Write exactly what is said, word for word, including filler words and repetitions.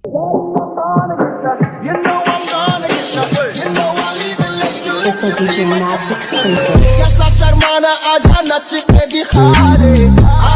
It's a D J Max exclusive. कैसा शर्माना आजा नच के दिखा रे